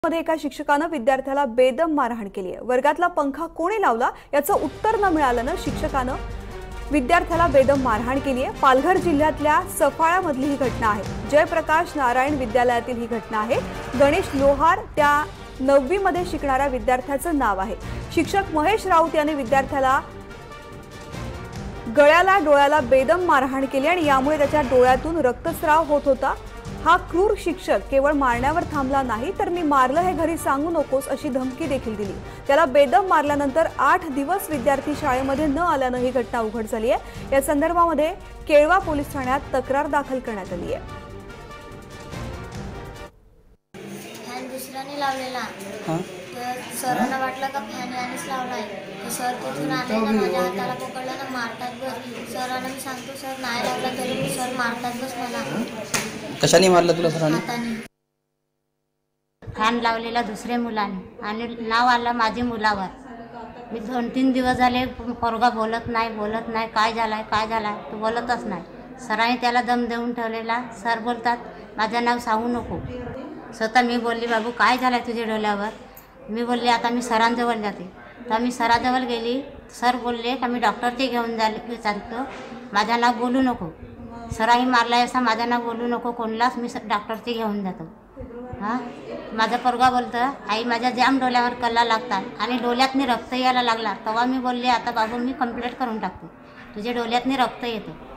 मध्ये एका शिक्षकानं विद्यार्थ्याला बेदम मारहाण केली आहे। वर्गातला पंखा कोणी लावला याचं उत्तर न मिळाल्यानं शिक्षकानं विद्यार्थ्याला बेदम मारहाण केली आहे। पालघर जिल्ह्यातल्या सफाळ्यामधली ही घटना आहे। जयप्रकाश नारायण विद्यालयातील ही घटना आहे। गणेश लोहार त्या 9वी मध्ये शिकणाऱ्या विद्यार्थ्याचं नाव आहे। शिक्षक महेश राऊत यांनी विद्यार्थ्याला गळ्याला डोळ्याला बेदम मारहाण केली आणि यामुळे त्याच्या डोळ्यातून रक्तस्राव होत होता। हा क्रूर शिक्षक केवळ मारण्यावर थांबला नाही तर मी मारलं हे घरी सांगू नकोस अशी धमकी देखील दिली। त्याला बेदम मारल्यानंतर 8 दिवस विद्यार्थी शाळेमध्ये न आल्यानं ही घटना उघड झाली आहे। या संदर्भामध्ये केळवा पोलीस ठाण्यात तक्रार दाखल करण्यात आली आहे। फॅन दुसऱ्याने लावलेला तर सरांना वाटलं का फॅन यानेच लावलाय तर सर तिथून आले ना माझ्या हाताला पकडलं ना मारतात बस। सरांना मी सांगतो सर नाही लावला तरी सर मारतात बस मला। कशाने मारलं तुला सरांनी? हाताने। फॅन लावलेला दुसऱ्या मुलाने आणि नाव आलं माझ्या मुलावर। मी 2-3 दिवस झाले पोरगा बोलत नाही काय झालाय तो बोलतच नाही। सरांनी त्याला दम देऊन ठेवलेला। सर बोलतात माझं नाव सांगू नको। स्वतः मी बोलली बाबू काय झालंय तुझ्या डोळ्यावर? मी बोलली आता मी सरांजवळ जाते। तर मी सरांजवळ गेली। सर बोलले का मी डॉक्टरचे घेऊन चालतो माझं नाव बोलू नको। सरांनी मारलाय असं माझं नाव बोलू नको कोणलाच मी डॉक्टरचे घेऊन जातो। हां माझा पोरगा बोलतं आई माझ्या जाम डोळ्यावर कल्ला लागतात आणि डोळ्यातनी रक्त यायला लागला। तेव्हा मी बोलले आता बाबू मी कंप्लेंट करून टाकते तुझ्या डोळ्यातनी रक्त येतं।